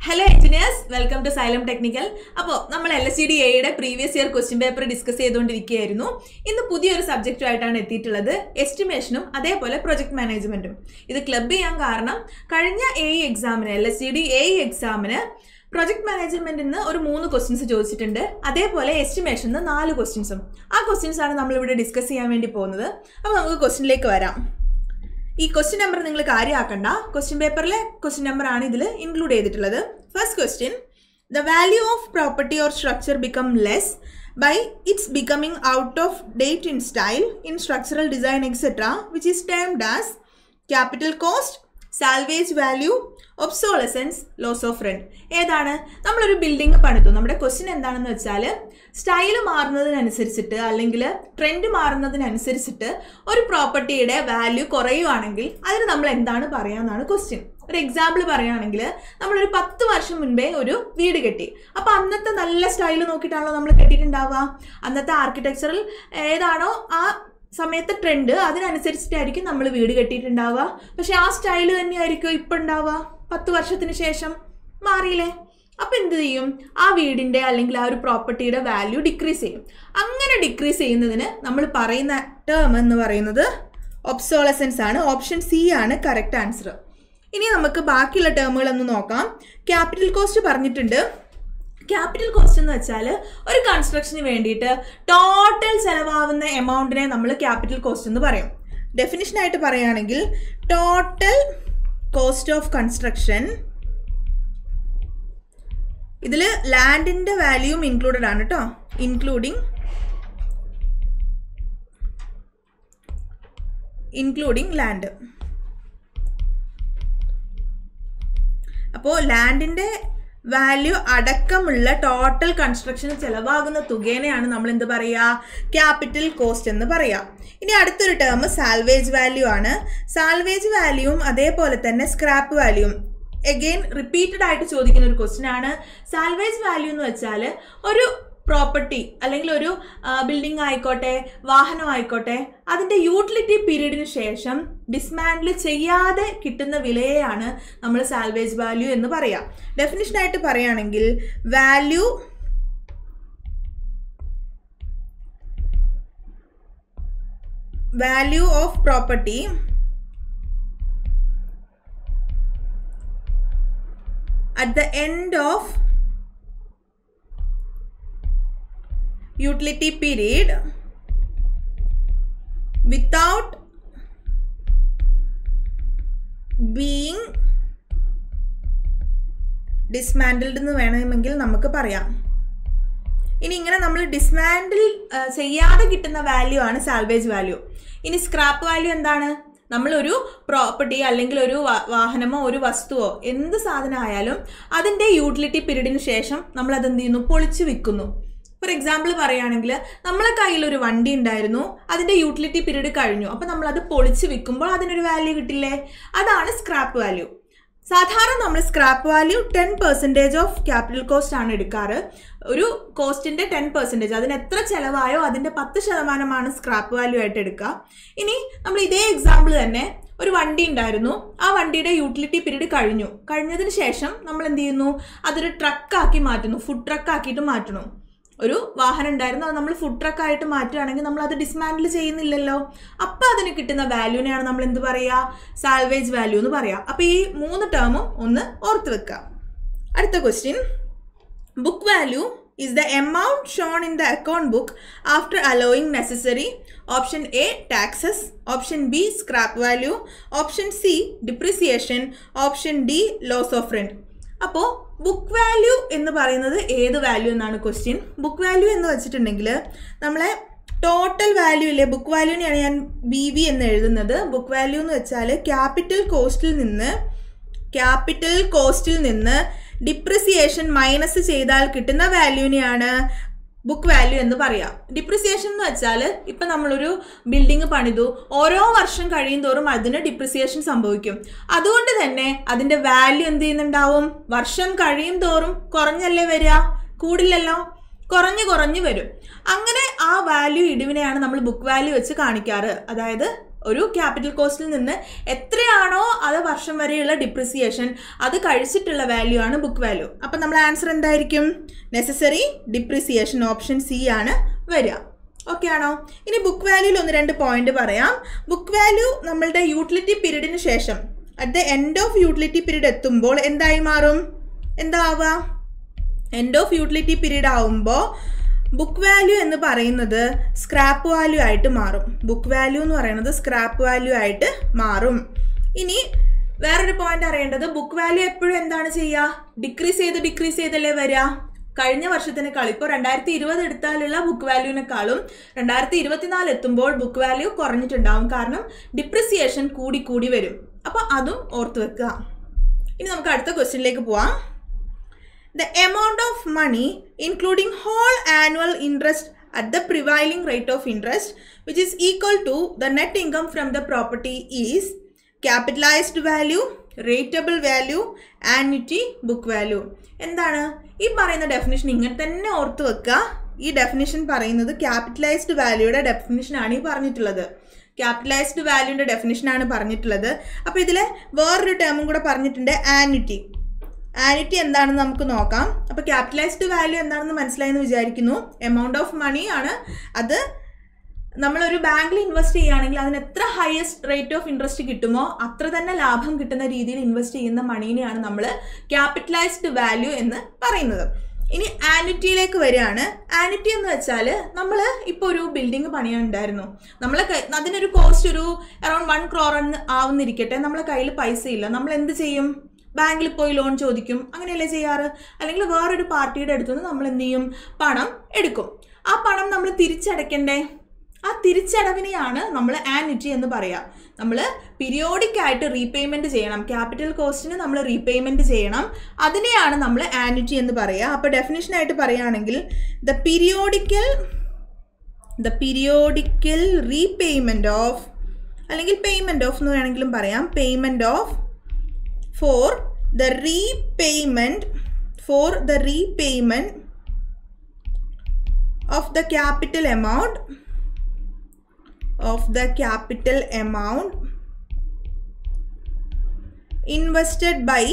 Hello engineers, welcome to Xylem Technical. അപ്പോൾ നമ്മൾ LSTD Aയുടെ previous year question paper discuss ചെയ്തുകൊണ്ടിരിക്കുകയായിരുന്നു. ഇന്ന് പുതിയൊരു സബ്ജക്റ്റുമായിട്ടാണ് എത്തിയിട്ടുള്ളത്, എസ്റ്റിമേഷനും അതേപോലെ പ്രൊജക്ട് മാനേജ്മെന്റും. ഇത് ക്ലബ് ചെയ്യാൻ കാരണം കഴിഞ്ഞ എക്സാമിന് LSTD A എക്സാമിന് പ്രൊജക്ട് മാനേജ്മെന്റിൽ നിന്ന് ഒരു 3 ക്വസ്റ്റ്യൻസ് ചോദിച്ചിട്ടുണ്ട്, അതേപോലെ എസ്റ്റിമേഷനിൽ നിന്ന് 4 ക്വസ്റ്റ്യൻസും. ആ ക്വസ്റ്റ്യൻസ് ആണ് നമ്മളിവിടെ ഡിസ്കസ് ചെയ്യാൻ വേണ്ടി പോകുന്നത്. അപ്പോൾ നമുക്ക് ക്വസ്റ്റ്യനിലേക്ക് വരാം. ഈ ക്വസ്റ്റ്യൻ നമ്പർ നിങ്ങൾ കാര്യമാക്കണ്ട, ക്വസ്റ്റ്യൻ പേപ്പറിലെ ക്വസ്റ്റ്യൻ നമ്പർ ആണ് ഇതിൽ ഇൻക്ലൂഡ് ചെയ്തിട്ടുള്ളത്. First question, the value of property or structure become less by its becoming out of date in style in structural design etcetera which is termed as capital cost, salvage value, obsolescence, loss of rent. ഏതാണ്? നമ്മളൊരു building പണിതു. നമ്മുടെ question എന്താണെന്ന് വെച്ചാൽ, style മാറുന്നതിനനുസരിച്ചിട്ട് അല്ലെങ്കിൽ trend മാറുന്നതിനനുസരിച്ചിട്ട് ഒരു പ്രോപ്പർട്ടിയുടെ value കുറയുവാണെങ്കിൽ അതിന് നമ്മൾ എന്താണ് പറയാമെന്നാണ് ക്വസ്റ്റ്യൻ. ഒരു എക്സാമ്പിൾ പറയുകയാണെങ്കിൽ, നമ്മളൊരു 10 വർഷം മുൻപേ ഒരു വീട് കെട്ടി. അപ്പോൾ അന്നത്തെ നല്ല സ്റ്റൈൽ നോക്കിയിട്ടാണല്ലോ നമ്മൾ കെട്ടിയിട്ടുണ്ടാവുക. അന്നത്തെ ആർക്കിടെക്ചറൽ ഏതാണോ ആ സമയത്തെ ട്രെൻഡ് അതിനനുസരിച്ചിട്ടായിരിക്കും നമ്മൾ വീട് കെട്ടിയിട്ടുണ്ടാവുക. പക്ഷെ ആ സ്റ്റൈൽ തന്നെയായിരിക്കും ഇപ്പം ഉണ്ടാവുക. 10 വർഷത്തിന് ശേഷം മാറിയില്ലേ? അപ്പം എന്ത് ചെയ്യും? ആ വീടിൻ്റെ അല്ലെങ്കിൽ ആ ഒരു പ്രോപ്പർട്ടിയുടെ വാല്യൂ ഡിക്രീസ് ചെയ്യും. അങ്ങനെ ഡിക്രീസ് ചെയ്യുന്നതിന് നമ്മൾ പറയുന്ന ടേം എന്ന് പറയുന്നത് ഒബ്സോളസൻസ് ആണ്. ഓപ്ഷൻ സി ആണ് കറക്റ്റ് ആൻസർ. ഇനി നമുക്ക് ബാക്കിയുള്ള ടേമുകളൊന്ന് നോക്കാം. ക്യാപിറ്റൽ കോസ്റ്റ് പറഞ്ഞിട്ടുണ്ട്. ക്യാപിറ്റൽ കോസ്റ്റ് എന്ന് വെച്ചാൽ ഒരു കൺസ്ട്രക്ഷന് വേണ്ടിയിട്ട് ടോട്ടൽ ചിലവാകുന്ന എമൗണ്ടിനെ നമ്മൾ ക്യാപിറ്റൽ കോസ്റ്റ് എന്ന് പറയും. ഡെഫിനിഷനായിട്ട് പറയുകയാണെങ്കിൽ, ടോട്ടൽ കോസ്റ്റ് ഓഫ് കൺസ്ട്രക്ഷൻ, ഇതിൽ ലാൻഡിൻ്റെ വാല്യൂം ഇൻക്ലൂഡഡ് ആണ് കേട്ടോ, ഇൻക്ലൂഡിങ് ലാൻഡ്. അപ്പോൾ ലാൻഡിൻ്റെ വാല്യൂ അടക്കമുള്ള ടോട്ടൽ കൺസ്ട്രക്ഷന് ചിലവാകുന്ന തുകേനെയാണ് നമ്മൾ എന്ത് പറയുക? ക്യാപിറ്റൽ കോസ്റ്റ് എന്ന് പറയാം. ഇനി അടുത്തൊരു ടേം സാൽവേജ് വാല്യൂ ആണ്. സാൽവേജ് വാല്യൂവും അതേപോലെ തന്നെ സ്ക്രാപ്പ് വാല്യൂവും എഗെയിൻ റിപ്പീറ്റഡ് ആയിട്ട് ചോദിക്കുന്ന ഒരു ക്വസ്റ്റ്യൻ ആണ്. സാൽവേജ് വാല്യൂ എന്ന് വെച്ചാൽ ഒരു പ്രോപ്പർട്ടി അല്ലെങ്കിൽ ഒരു ബിൽഡിംഗ് ആയിക്കോട്ടെ, വാഹനം ആയിക്കോട്ടെ, അതിൻ്റെ യൂട്ടിലിറ്റി പീരീഡിന് ശേഷം ഡിസ്മാൻഡിൽ ചെയ്യാതെ കിട്ടുന്ന വിലയെയാണ് നമ്മൾ സാൽവേജ് വാല്യൂ എന്ന് പറയാം. ഡെഫിനിഷനായിട്ട് പറയുകയാണെങ്കിൽ, value of property at the end of utility period without being dismantled എന്ന് വേണമെങ്കിൽ നമുക്ക് പറയാം. ഇനി ഇങ്ങനെ നമ്മൾ ഡിസ്മാൻഡിൽ ചെയ്യാതെ കിട്ടുന്ന വാല്യൂ ആണ് സാൽവേജ് വാല്യൂ. ഇനി സ്ക്രാപ്പ് വാല്യൂ എന്താണ്? നമ്മളൊരു പ്രോപ്പർട്ടി അല്ലെങ്കിൽ ഒരു വാഹനമോ ഒരു വസ്തുവോ എന്ത് സാധനം ആയാലും അതിൻ്റെ യൂട്ടിലിറ്റി പീരീഡിന് ശേഷം നമ്മൾ അതെന്ത് ചെയ്യുന്നു? പൊളിച്ച് വിൽക്കുന്നു. ഫോർ എക്സാമ്പിൾ പറയുകയാണെങ്കിൽ, നമ്മളെ കയ്യിലൊരു വണ്ടി ഉണ്ടായിരുന്നു, അതിൻ്റെ യൂട്ടിലിറ്റി പീരീഡ് കഴിഞ്ഞു, അപ്പോൾ നമ്മളത് പൊളിച്ച് വിൽക്കുമ്പോൾ അതിനൊരു വാല്യൂ കിട്ടില്ലേ? അതാണ് സ്ക്രാപ്പ് വാല്യൂ. സാധാരണ നമ്മൾ scrap value 10% of capital cost ആണ് എടുക്കാറ്. ഒരു കോസ്റ്റിൻ്റെ 10%, അതിന് എത്ര ചിലവായോ അതിൻ്റെ 10% സ്ക്രാപ്പ് വാല്യൂ ആയിട്ട് എടുക്കുക. ഇനി നമ്മൾ ഇതേ എക്സാമ്പിൾ തന്നെ, ഒരു വണ്ടി ഉണ്ടായിരുന്നു, ആ വണ്ടിയുടെ യൂട്ടിലിറ്റി പീരീഡ് കഴിഞ്ഞതിന് ശേഷം നമ്മൾ എന്ത് ചെയ്യുന്നു? അതൊരു ട്രക്കാക്കി മാറ്റുന്നു, ഫുഡ് ട്രക്കാക്കിയിട്ട് മാറ്റണം. ഒരു വാഹനം ഉണ്ടായിരുന്നു, അത് നമ്മൾ ഫുഡ് ട്രക്കായിട്ട് മാറ്റുകയാണെങ്കിൽ നമ്മൾ അത് ഡിസ്മാൻഡിൽ ചെയ്യുന്നില്ലല്ലോ. അപ്പോൾ അതിന് കിട്ടുന്ന വാല്യൂനെയാണ് നമ്മൾ എന്ത് പറയുക? സാൽവേജ് വാല്യൂ എന്ന് പറയാം. അപ്പോൾ ഈ 3 ടേമും ഒന്ന് ഓർത്ത് വെക്കുക. അടുത്ത question, book value is the amount shown in the account book after allowing necessary option A taxes, option B scrap value, option C depreciation, option D loss of rent. അപ്പോൾ book value എന്ന് പറയുന്നത് ഏത് value എന്നാണ് question. Book value എന്ന് വെച്ചിട്ടുണ്ടെങ്കിൽ നമ്മളെ total value ഇല്ലേ, book വാല്യൂനെയാണ് ഞാൻ BV എന്ന് എഴുതുന്നത്. ബുക്ക് വാല്യൂ എന്ന് വെച്ചാൽ ക്യാപിറ്റൽ കോസ്റ്റിൽ നിന്ന് ഡിപ്രിസിയേഷൻ മൈനസ് ചെയ്താൽ കിട്ടുന്ന വാല്യൂനെയാണ് ബുക്ക് വാല്യൂ എന്ന് പറയാം. ഡിപ്രിസിയേഷൻ എന്ന് വെച്ചാൽ, ഇപ്പം നമ്മളൊരു ബിൽഡിംഗ് പണിതു, ഓരോ വർഷം കഴിയും തോറും അതിന് ഡിപ്രിസിയേഷൻ സംഭവിക്കും. അതുകൊണ്ട് തന്നെ അതിൻ്റെ വാല്യൂ എന്ത് ചെയ്യുന്നുണ്ടാവും? വർഷം കഴിയും തോറും കുറഞ്ഞല്ലേ വരിക, കൂടില്ലല്ലോ, കുറഞ്ഞു വരും. അങ്ങനെ ആ വാല്യൂ ഇടിവിനെയാണ് നമ്മൾ ബുക്ക് വാല്യൂ വെച്ച് കാണിക്കാറ്. അതായത് ഒരു ക്യാപിറ്റൽ കോസ്റ്റിൽ നിന്ന് എത്രയാണോ അത് വർഷം വരെയുള്ള ഡിപ്രിസിയേഷൻ അത് കഴിച്ചിട്ടുള്ള വാല്യൂ ആണ് ബുക്ക് വാല്യൂ. അപ്പം നമ്മൾ ആൻസർ എന്തായിരിക്കും? നെസസറി ഡിപ്രിസിയേഷൻ, ഓപ്ഷൻ സി ആണ് വരിക. ഓക്കെ ആണോ? ഇനി ബുക്ക് വാല്യൂയിൽ 1-2 പോയിന്റ് പറയാം. ബുക്ക് വാല്യൂ നമ്മളുടെ യൂട്ടിലിറ്റി പീരീഡിന് ശേഷം at the end of utility period എത്തുമ്പോൾ എന്തായി മാറും? എന്താവുക? എൻഡ് ഓഫ് യൂട്ടിലിറ്റി പീരീഡ് ആവുമ്പോൾ ബുക്ക് വാല്യൂ എന്ന് പറയുന്നത് സ്ക്രാപ്പ് വാല്യൂ ആയിട്ട് മാറും. ബുക്ക് വാല്യൂ എന്ന് പറയുന്നത് സ്ക്രാപ്പ് വാല്യൂ ആയിട്ട് മാറും. ഇനി വേറൊരു പോയിന്റ് അറിയേണ്ടത്, ബുക്ക് വാല്യൂ എപ്പോഴും എന്താണ് ചെയ്യുക? ഡിക്രീസ് ചെയ്തല്ലേ വരിക. കഴിഞ്ഞ വർഷത്തിനേക്കാൾ ഇപ്പോൾ 2020 എടുത്താലുള്ള ബുക്ക് വാല്യൂവിനേക്കാളും 2024 എത്തുമ്പോൾ ബുക്ക് വാല്യൂ കുറഞ്ഞിട്ടുണ്ടാവും. കാരണം ഡിപ്രിസിയേഷൻ കൂടി വരും. അപ്പോൾ അതും ഓർത്ത് വെക്കുക. ഇനി നമുക്ക് അടുത്ത ക്വസ്റ്റ്യനിലേക്ക് പോവാം. The amount of money including whole annual interest at the prevailing rate of interest which is equal to the net income from the property is capitalized value, rateable value, annuity, book value. എന്താണ് ഈ പറയുന്ന definition? ഇങ്ങനെ തന്നെ ഓർത്ത് വെക്കുക. ഈ definition പറയുന്നത് capitalised വാല്യൂയുടെ ഡെഫിനിഷനാണ് ഈ പറഞ്ഞിട്ടുള്ളത്. ക്യാപിറ്റലൈസ്ഡ് വാല്യൂൻ്റെ ഡെഫിനിഷനാണ് പറഞ്ഞിട്ടുള്ളത്. അപ്പോൾ ഇതിലെ വേറൊരു ടേമും കൂടെ പറഞ്ഞിട്ടുണ്ട്, ആന്വിറ്റി. ആന്വിറ്റി എന്താണെന്ന് നമുക്ക് നോക്കാം. അപ്പോൾ ക്യാപിറ്റലൈസ്ഡ് വാല്യൂ എന്താണെന്ന് മനസ്സിലായെന്ന് വിചാരിക്കുന്നു. എമൗണ്ട് ഓഫ് മണി ആണ്. അത് നമ്മളൊരു ബാങ്കിൽ ഇൻവെസ്റ്റ് ചെയ്യുകയാണെങ്കിൽ അതിന് എത്ര ഹയസ്റ്റ് റേറ്റ് ഓഫ് ഇൻട്രസ്റ്റ് കിട്ടുമോ അത്ര തന്നെ ലാഭം കിട്ടുന്ന രീതിയിൽ ഇൻവെസ്റ്റ് ചെയ്യുന്ന മണീനെയാണ് നമ്മൾ ക്യാപിറ്റലൈസ്ഡ് വാല്യൂ എന്ന് പറയുന്നത്. ഇനി ആന്വിറ്റിയിലേക്ക് വരികയാണ്. ആന്വിറ്റി എന്ന് വെച്ചാൽ നമ്മൾ ഇപ്പോൾ ഒരു ബിൽഡിംഗ് പണിയാനുണ്ടായിരുന്നു. അതിനൊരു കോസ്റ്റ് ഒരു അറൗണ്ട് 1 crore ആവുന്നിരിക്കട്ടെ. നമ്മളെ കയ്യിൽ പൈസ ഇല്ല. നമ്മൾ എന്ത് ചെയ്യും? ബാങ്കിൽ പോയി ലോൺ ചോദിക്കും. അങ്ങനെയല്ലേ ചെയ്യാറ്? അല്ലെങ്കിൽ വേറൊരു പാർട്ടിയുടെ അടുത്തുനിന്ന് നമ്മൾ എന്ത് ചെയ്യും? പണം എടുക്കും. ആ പണം നമ്മൾ തിരിച്ചടയ്ക്കണ്ടേ? ആ തിരിച്ചടവിനെയാണ് നമ്മൾ ആന്വിറ്റി എന്ന് പറയുക. നമ്മൾ പീരിയോഡിക് ആയിട്ട് റീപേയ്മെൻറ്റ് ചെയ്യണം. ക്യാപിറ്റൽ കോസ്റ്റിന് നമ്മൾ റീപേയ്മെൻറ്റ് ചെയ്യണം. അതിനെയാണ് നമ്മൾ ആന്വിറ്റി എന്ന് പറയുക. അപ്പോൾ ഡെഫിനിഷനായിട്ട് പറയുകയാണെങ്കിൽ ദ പീരിയോഡിക്കൽ റീപേയ്മെൻറ്റ് ഓഫ്, അല്ലെങ്കിൽ പേയ്മെൻറ്റ് ഓഫ് എന്ന് വേണമെങ്കിലും പറയാം, payment of for the repayment of the capital amount invested by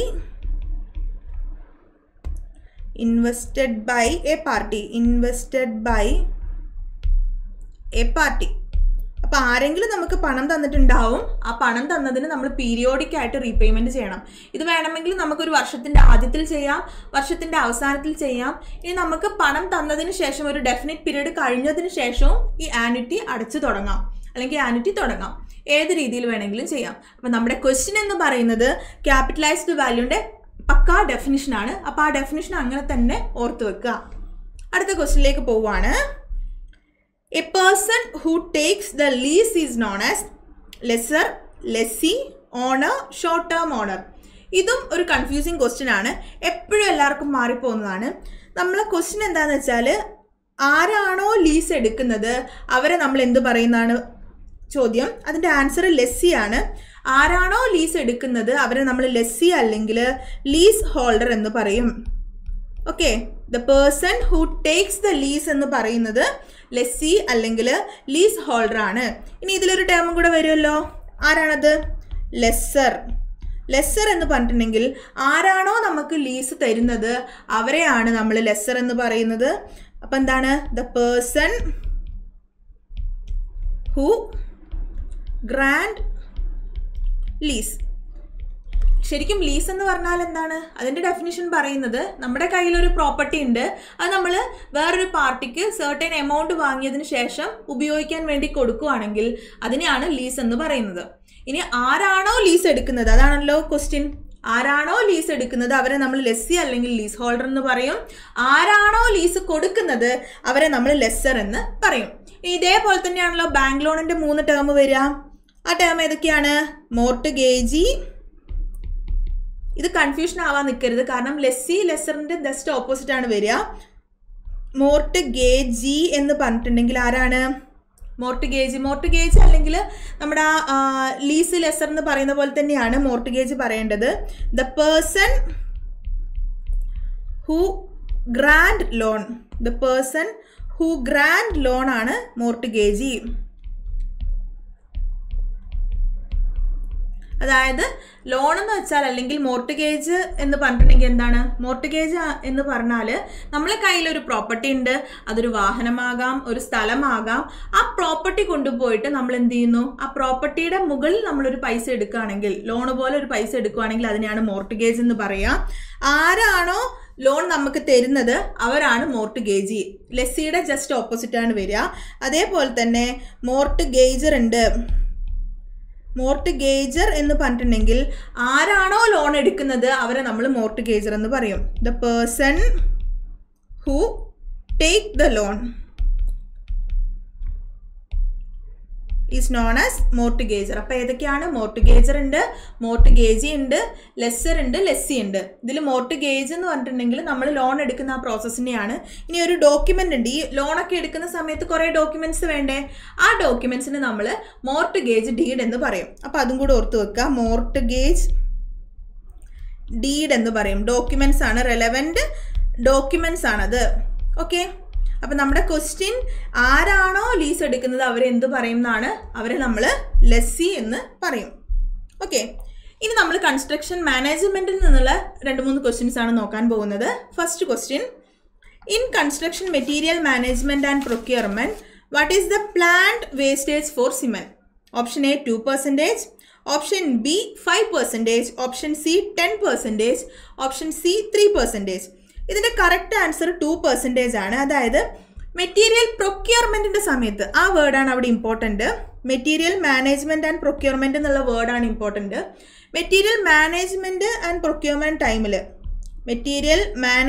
a party. അപ്പോൾ ആരെങ്കിലും നമുക്ക് പണം തന്നിട്ടുണ്ടാവും. ആ പണം തന്നതിന് നമ്മൾ പീരിയോഡിക് ആയിട്ട് റീപേയ്മെൻറ്റ് ചെയ്യണം. ഇത് വേണമെങ്കിൽ നമുക്കൊരു വർഷത്തിൻ്റെ ആദ്യത്തിൽ ചെയ്യാം, വർഷത്തിൻ്റെ അവസാനത്തിൽ ചെയ്യാം. ഇനി നമുക്ക് പണം തന്നതിന് ശേഷം ഒരു ഡെഫിനിറ്റ് പീരീഡ് കഴിഞ്ഞതിന് ശേഷവും ഈ ആന്വിറ്റി അടച്ചു തുടങ്ങാം, അല്ലെങ്കിൽ ആന്വിറ്റി തുടങ്ങാം. ഏത് രീതിയിൽ വേണമെങ്കിലും ചെയ്യാം. അപ്പോൾ നമ്മുടെ ക്വസ്റ്റ്യൻ എന്ന് പറയുന്നത് ക്യാപിറ്റലൈസ്ഡ് വാല്യൂൻ്റെ പക്കാ ഡെഫിനിഷനാണ്. അപ്പോൾ ആ ഡെഫിനിഷൻ അങ്ങനെ തന്നെ ഓർത്ത് വെക്കുക. അടുത്ത ക്വസ്റ്റ്യനിലേക്ക് പോവുകയാണ്. A person who takes the lease is known as lessor, lessee, owner, short term owner. ഇതും ഒരു കൺഫ്യൂസിങ് ക്വസ്റ്റ്യൻ ആണ്. എപ്പോഴും എല്ലാവർക്കും മാറിപ്പോകുന്നതാണ്. നമ്മളെ ക്വസ്റ്റ്യൻ എന്താണെന്ന് വെച്ചാൽ, ആരാണോ ലീസ് എടുക്കുന്നത് അവരെ നമ്മൾ എന്ത് പറയുന്നതാണ് ചോദ്യം. അതിൻ്റെ ആൻസർ ലെസ്സി ആണ്. ആരാണോ ലീസ് എടുക്കുന്നത് അവരെ നമ്മൾ ലെസ്സി അല്ലെങ്കിൽ ലീസ് ഹോൾഡർ എന്ന് പറയും. Okay, the person who takes the lease എന്ന് പറയുന്നത് ലെസ്സി അല്ലെങ്കിൽ ലീസ് ഹോൾഡർ ആണ്. ഇനി ഇതിലൊരു ടേമും കൂടെ വരുമല്ലോ. ആരാണത്? ലെസ്സർ. ലെസ്സർ എന്ന് പറഞ്ഞിട്ടുണ്ടെങ്കിൽ ആരാണോ നമുക്ക് ലീസ് തരുന്നത് അവരെയാണ് നമ്മൾ ലെസ്സർ എന്ന് പറയുന്നത്. അപ്പം എന്താണ്? The person who grant lease. ശരിക്കും ലീസ് എന്ന് പറഞ്ഞാൽ എന്താണ്? അതിൻ്റെ ഡെഫിനിഷൻ പറയുന്നത് നമ്മുടെ കയ്യിലൊരു പ്രോപ്പർട്ടി ഉണ്ട്, അത് നമ്മൾ വേറൊരു പാർട്ടിക്ക് സർട്ടൻ എമൗണ്ട് വാങ്ങിയതിന് ശേഷം ഉപയോഗിക്കാൻ വേണ്ടി കൊടുക്കുകയാണെങ്കിൽ അതിനെയാണ് ലീസ് എന്ന് പറയുന്നത്. ഇനി ആരാണോ ലീസ് എടുക്കുന്നത്, അതാണല്ലോ ക്വസ്റ്റ്യൻ. ആരാണോ ലീസ് എടുക്കുന്നത് അവരെ നമ്മൾ ലെസ്സി അല്ലെങ്കിൽ ലീസ് ഹോൾഡർ എന്ന് പറയും. ആരാണോ ലീസ് കൊടുക്കുന്നത് അവരെ നമ്മൾ ലെസ്സർ എന്ന് പറയും. ഇതേപോലെ തന്നെയാണല്ലോ ബാങ്ക് ലോണിൻ്റെ 3 ടേം വരിക. ആ ടേം ഏതൊക്കെയാണ്? മോർട്ട്ഗേജി. ഇത് കൺഫ്യൂഷൻ ആവാൻ നിൽക്കരുത്, കാരണം ലെസ്സി ലെസ്സറിൻ്റെ ജസ്റ്റ് ഓപ്പോസിറ്റ് ആണ് വരിക. മോർട്ട്ഗേജി എന്ന് പറഞ്ഞിട്ടുണ്ടെങ്കിൽ ആരാണ്? മോർട്ട്ഗേജ് അല്ലെങ്കിൽ നമ്മുടെ ലീസ് ലെസ്സർ എന്ന് പറയുന്ന പോലെ തന്നെയാണ് മോർട്ട്ഗേജ് പറയേണ്ടത്. The person who grant loan ആണ് മോർട്ട്ഗേജി. അതായത് ലോൺ എന്ന് വെച്ചാൽ അല്ലെങ്കിൽ മോർട്ട്ഗേജ് എന്ന് പറഞ്ഞിട്ടുണ്ടെങ്കിൽ എന്താണ്? മോർട്ട്ഗേജ് എന്ന് പറഞ്ഞാൽ നമ്മളെ കയ്യിലൊരു പ്രോപ്പർട്ടി ഉണ്ട്, അതൊരു വാഹനമാകാം, ഒരു സ്ഥലമാകാം. ആ പ്രോപ്പർട്ടി കൊണ്ടുപോയിട്ട് നമ്മൾ എന്ത് ചെയ്യുന്നു? ആ പ്രോപ്പർട്ടിയുടെ മുകളിൽ നമ്മളൊരു പൈസ എടുക്കുകയാണെങ്കിൽ, ലോൺ പോലെ ഒരു പൈസ എടുക്കുകയാണെങ്കിൽ അതിനെയാണ് മോർട്ട്ഗേജ് എന്ന് പറയാം. ആരാണോ ലോൺ നമുക്ക് തരുന്നത് അവരാണ് മോർട്ട്ഗേജി. ലെസ്സിയുടെ ജസ്റ്റ് ഓപ്പോസിറ്റ് ആണ് വരിക. അതേപോലെ തന്നെ മോർട്ട്ഗേജർ ഉണ്ട്. മോർട്ട്ഗേജർ എന്ന് പറഞ്ഞിട്ടുണ്ടെങ്കിൽ ആരാണോ ലോൺ എടുക്കുന്നത് അവരെ നമ്മൾ മോർട്ട്ഗേജർ എന്ന് പറയും. The person who take the loan is known as mortgagor. അപ്പോൾ ഏതൊക്കെയാണ്? മോർട്ട്ഗേജർ ഉണ്ട്, മോർട്ട്ഗേജി ഉണ്ട്, ലെസ്സർ ഉണ്ട്, ലെസ്സി ഉണ്ട്. ഇതിൽ മോർട്ട്ഗേജ് എന്ന് പറഞ്ഞിട്ടുണ്ടെങ്കിൽ നമ്മൾ ലോൺ എടുക്കുന്ന ആ പ്രോസസ്സിനെയാണ്. ഇനി ഒരു ഡോക്യുമെൻ്റ് ഉണ്ട്. ഈ ലോണൊക്കെ എടുക്കുന്ന സമയത്ത് കുറേ ഡോക്യുമെൻറ്റ്സ് വേണ്ടേ? ആ ഡോക്യുമെൻറ്റ്സിന് നമ്മൾ മോർട്ട്ഗേജ് ഡീഡ് എന്ന് പറയും. അപ്പോൾ അതും കൂടെ ഓർത്ത് വെക്കുക. മോർട്ട്ഗേജ് ഡീഡ് എന്ന് പറയും. ഡോക്യുമെൻറ്റ്സ് ആണ്, റെലവൻറ്റ് ഡോക്യുമെൻറ്റ്സ് ആണത്. ഓക്കെ, അപ്പം നമ്മുടെ ക്വസ്റ്റ്യൻ ആരാണോ ലീസ് എടുക്കുന്നത് അവരെ എന്ത് പറയും എന്നാണ്? അവരെ നമ്മൾ ലെസ്സി എന്ന് പറയും. ഓക്കെ, ഇനി നമ്മൾ കൺസ്ട്രക്ഷൻ മാനേജ്മെൻറ്റിൽ നിന്നുള്ള 2-3 ക്വസ്റ്റ്യൻസ് ആണ് നോക്കാൻ പോകുന്നത്. First question, in construction material management and procurement what is the plant wastage for cement? Option A 2%, option B 5%, option C 10%, option C 3%. ഇതിൻ്റെ കറക്റ്റ് ആൻസർ 2% ആണ്. അതായത് മെറ്റീരിയൽ പ്രൊക്യൂർമെൻറ്റിൻ്റെ സമയത്ത്, ആ വേർഡാണ് അവിടെ important. Material management and procurement എന്നുള്ള വേർഡാണ് important. Material management and procurement ടൈമിൽ material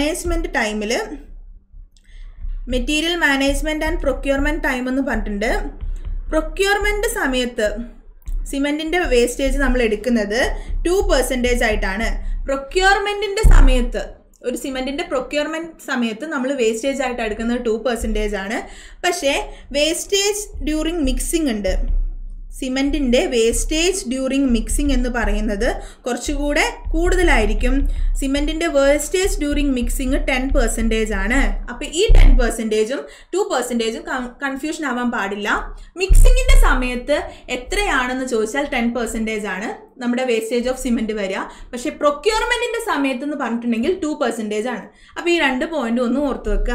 management and procurement time എന്ന് പറഞ്ഞിട്ടുണ്ട്. പ്രൊക്യൂർമെൻറ്റ് സമയത്ത് സിമെൻറ്റിൻ്റെ വേസ്റ്റേജ് നമ്മൾ എടുക്കുന്നത് 2% ആയിട്ടാണ്. പ്രൊക്യൂർമെൻറ്റിൻ്റെ സമയത്ത്, ഒരു സിമെൻറ്റിൻ്റെ പ്രൊക്യൂർമെൻറ്റ് സമയത്ത് നമ്മൾ വേസ്റ്റേജ് ആയിട്ട് എടുക്കുന്നത് 2% ആണ്. പക്ഷേ വേസ്റ്റേജ് ഡ്യൂറിങ് മിക്സിംഗ് ഉണ്ട്. സിമെൻറ്റിൻ്റെ വേസ്റ്റേജ് ഡ്യൂറിങ് മിക്സിംഗ് എന്ന് പറയുന്നത് കുറച്ചുകൂടെ കൂടുതലായിരിക്കും. സിമെൻറ്റിൻ്റെ വേസ്റ്റേജ് ഡ്യൂറിങ് മിക്സിംഗ് 10% ആണ്. അപ്പോൾ ഈ 10%ഉം 2%ഉം കൺഫ്യൂഷൻ ആവാൻ പാടില്ല. മിക്സിങ്ങിൻ്റെ സമയത്ത് എത്രയാണെന്ന് ചോദിച്ചാൽ 10% ആണ് നമ്മുടെ വേസ്റ്റേജ് ഓഫ് സിമെൻറ്റ് വരിക. പക്ഷേ പ്രൊക്യൂർമെൻറ്റിൻ്റെ സമയത്ത് എന്ന് പറഞ്ഞിട്ടുണ്ടെങ്കിൽ 2% ആണ്. അപ്പോൾ ഈ 2 പോയിന്റ് ഒന്ന് ഓർത്ത് വെക്കുക.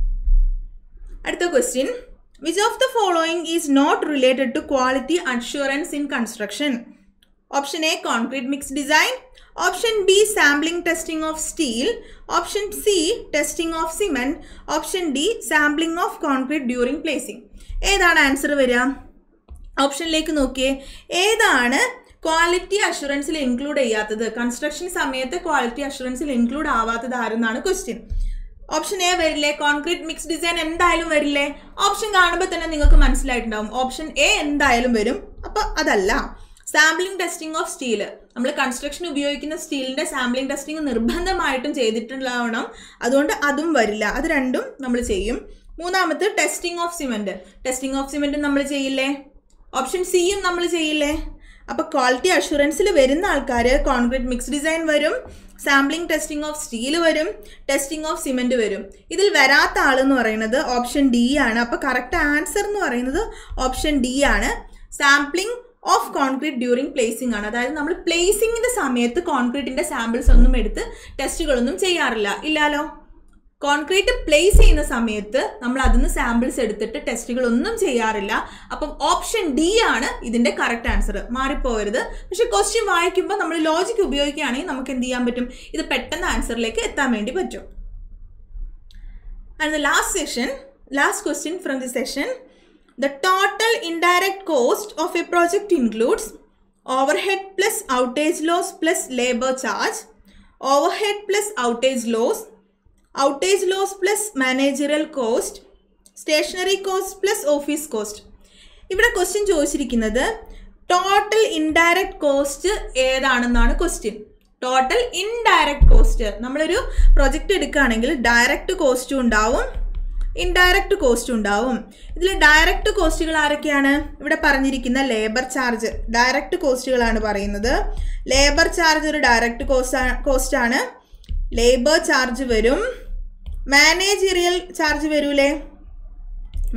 അടുത്ത question, which of the following is not related to quality assurance in construction? Option A, concrete mix design. Option B, sampling testing of steel. Option C, testing of cement. Option D, sampling of concrete during placing. ഏതാണ് answer വരിക? ഓപ്ഷനിലേക്ക് നോക്കിയേ. ഏതാണ് quality അഷുറൻസിൽ include ചെയ്യാത്തത്? Construction സമയത്ത് quality അഷുറൻസിൽ include ആവാത്തത് ആരെന്നാണ് ക്വസ്റ്റ്യൻ. ഓപ്ഷൻ എ വരില്ലേ? കോൺക്രീറ്റ് മിക്സ് ഡിസൈൻ എന്തായാലും വരില്ലേ? ഓപ്ഷൻ കാണുമ്പോൾ തന്നെ നിങ്ങൾക്ക് മനസ്സിലായിട്ടുണ്ടാവും ഓപ്ഷൻ എ എന്തായാലും വരും. അപ്പോൾ അതല്ല. സാമ്പിളിംഗ് ടെസ്റ്റിംഗ് ഓഫ് സ്റ്റീൽ, നമ്മൾ കൺസ്ട്രക്ഷൻ ഉപയോഗിക്കുന്ന സ്റ്റീലിൻ്റെ സാമ്പിളിംഗ് ടെസ്റ്റിംഗ് നിർബന്ധമായിട്ടും ചെയ്തിട്ടുണ്ടാവണം. അതുകൊണ്ട് അതും വരില്ല. അത് രണ്ടും നമ്മൾ ചെയ്യും. മൂന്നാമത്തെ testing of cement. Testing of സിമെൻറ്റും നമ്മൾ ചെയ്യില്ലേ? ഓപ്ഷൻ സിയും നമ്മൾ ചെയ്യില്ലേ? അപ്പോൾ ക്വാളിറ്റി അഷുറൻസിൽ വരുന്ന ആൾക്കാർ കോൺക്രീറ്റ് മിക്സ് ഡിസൈൻ വരും, സാമ്പിളിംഗ് ടെസ്റ്റിംഗ് ഓഫ് സ്റ്റീൽ വരും, ടെസ്റ്റിംഗ് ഓഫ് സിമെൻറ്റ് വരും. ഇതിൽ വരാത്ത ആളെന്ന് പറയുന്നത് ഓപ്ഷൻ ഡി ആണ്. അപ്പോൾ കറക്റ്റ് ആൻസർ എന്ന് പറയുന്നത് ഓപ്ഷൻ ഡി ആണ്. Sampling of concrete during placing ആണ്. അതായത് നമ്മൾ പ്ലേസിങ്ങിൻ്റെ സമയത്ത് കോൺക്രീറ്റിൻ്റെ സാമ്പിൾസ് ഒന്നും എടുത്ത് ടെസ്റ്റുകളൊന്നും ചെയ്യാറില്ല. ഇല്ലാലോ? കോൺക്രീറ്റ് പ്ലേസ് ചെയ്യുന്ന സമയത്ത് നമ്മൾ അതിന് സാമ്പിൾസ് എടുത്തിട്ട് ടെസ്റ്റുകളൊന്നും ചെയ്യാറില്ല. അപ്പം ഓപ്ഷൻ ഡി ആണ് ഇതിൻ്റെ കറക്റ്റ് ആൻസർ. മാറിപ്പോകരുത്. പക്ഷെ ക്വസ്റ്റ്യൻ വായിക്കുമ്പോൾ നമ്മൾ ലോജിക്ക് ഉപയോഗിക്കുകയാണെങ്കിൽ നമുക്ക് എന്ത് ചെയ്യാൻ പറ്റും? ഇത് പെട്ടെന്ന് ആൻസറിലേക്ക് എത്താൻ വേണ്ടി പറ്റും. And the last question from the session, the total indirect cost of a project includes overhead plus outage loss plus labor charge, overhead plus outage loss plus managerial cost, stationary cost plus office cost. ഇവിടെ question ചോദിച്ചിരിക്കുന്നത് total indirect cost ഏതാണെന്നാണ് question. Total indirect cost, നമ്മളൊരു project എടുക്കുകയാണെങ്കിൽ direct കോസ്റ്റും ഉണ്ടാവും, indirect cost ഉണ്ടാവും. ഇതിൽ direct കോസ്റ്റുകൾ ആരൊക്കെയാണ്? ഇവിടെ പറഞ്ഞിരിക്കുന്ന ലേബർ ചാർജ് ഡയറക്റ്റ് കോസ്റ്റുകളാണ് പറയുന്നത്. ലേബർ ചാർജ് ഒരു ഡയറക്റ്റ് കോസ്റ്റ് ആണ്. ലേബർ ചാർജ് വരും. മാനേജീരിയൽ ചാർജ് വരൂലേ?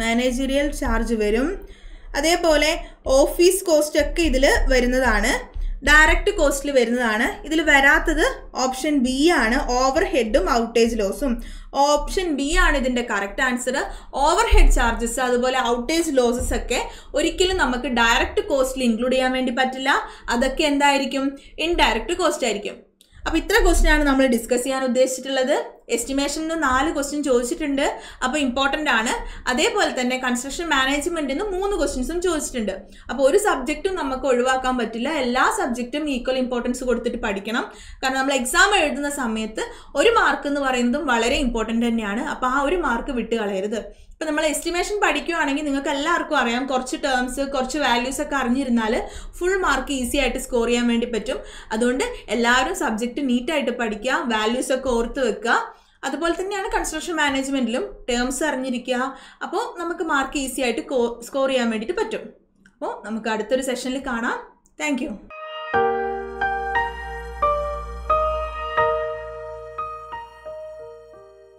മാനേജീരിയൽ ചാർജ് വരും. അതേപോലെ ഓഫീസ് കോസ്റ്റ് ഒക്കെ ഇതിൽ വരുന്നതാണ്. ഡയറക്റ്റ് കോസ്റ്റിൽ വരുന്നതാണ്. ഇതിൽ വരാത്തത് ഓപ്ഷൻ ബി ആണ്, ഓവർ ഹെഡും ഔട്ടേജ് ലോസും. ഓപ്ഷൻ ബി ആണ് ഇതിൻ്റെ correct answer. Overhead charges അതുപോലെ ഔട്ടേജ് ലോസസ് ഒക്കെ ഒരിക്കലും നമുക്ക് ഡയറക്റ്റ് കോസ്റ്റിൽ ഇൻക്ലൂഡ് ചെയ്യാൻ വേണ്ടി പറ്റില്ല. അതൊക്കെ എന്തായിരിക്കും? ഇൻഡയറക്റ്റ് കോസ്റ്റ് ആയിരിക്കും. അപ്പോൾ ഇത്ര ക്വസ്റ്റ്യനാണ് നമ്മൾ ഡിസ്കസ് ചെയ്യാൻ ഉദ്ദേശിച്ചിട്ടുള്ളത്. എസ്റ്റിമേഷനിൽ 4 ക്വസ്റ്റ്യൻ ചോദിച്ചിട്ടുണ്ട്, അപ്പോൾ ഇമ്പോർട്ടൻ്റ് ആണ്. അതേപോലെ തന്നെ കൺസ്ട്രക്ഷൻ മാനേജ്മെൻറ്റിൽ നിന്ന് 3 ക്വസ്റ്റ്യൻസും ചോദിച്ചിട്ടുണ്ട്. അപ്പോൾ ഒരു സബ്ജക്റ്റും നമുക്ക് ഒഴിവാക്കാൻ പറ്റില്ല. എല്ലാ സബ്ജക്റ്റും ഈക്വൽ ഇമ്പോർട്ടൻസ് കൊടുത്തിട്ട് പഠിക്കണം. കാരണം നമ്മൾ എക്സാം എഴുതുന്ന സമയത്ത് 1 മാർക്ക് എന്ന് പറയുന്നതും വളരെ ഇമ്പോർട്ടൻ്റ് തന്നെയാണ്. അപ്പോൾ ആ 1 മാർക്ക് വിട്ട് കളയരുത്. ഇപ്പോൾ നമ്മൾ എസ്റ്റിമേഷൻ പഠിക്കുകയാണെങ്കിൽ നിങ്ങൾക്ക് എല്ലാവർക്കും അറിയാം, കുറച്ച് ടേംസ് കുറച്ച് വാല്യൂസ് ഒക്കെ അറിഞ്ഞിരുന്നാൽ ഫുൾ മാർക്ക് ഈസി ആയിട്ട് സ്കോർ ചെയ്യാൻ വേണ്ടി പറ്റും. അതുകൊണ്ട് എല്ലാവരും സബ്ജക്റ്റ് നീറ്റായിട്ട് പഠിക്കുക, വാല്യൂസ് ഒക്കെ ഓർത്ത് വെക്കുക. അതുപോലെ തന്നെയാണ് കൺസ്ട്രക്ഷൻ മാനേജ്മെൻറ്റിലും ടേംസ് അറിഞ്ഞിരിക്കുക. അപ്പോൾ നമുക്ക് മാർക്ക് ഈസി ആയിട്ട് സ്കോർ ചെയ്യാൻ വേണ്ടിയിട്ട് പറ്റും. അപ്പോൾ നമുക്ക് അടുത്തൊരു സെഷനിൽ കാണാം. താങ്ക്